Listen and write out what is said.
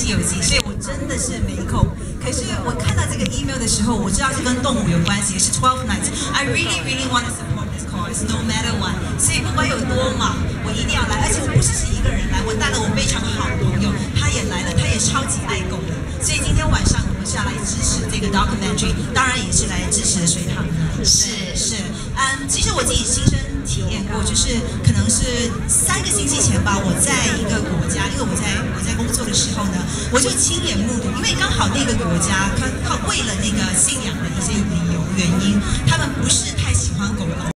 西游记》，所以我真的是没空。可是我看到这个 email 的时候，我知道是跟动物有关系，是 12 Nights。I really want to support this cause, no matter what。所以不管有多忙，我一定要来。而且我不只是一个人来，我带了我非常好的朋友，他也来了，他也超级爱狗的。所以今天晚上我们是要来支持这个 documentary， 当然也是来支持水塘的。是，其实我自己亲身体验过，就是可能是3个星期前吧，我在一个国家，因为我在工作的时候呢，我就亲眼目睹，因为刚好那个国家他为了那个信仰的一些理由原因，他们不是太喜欢狗狗，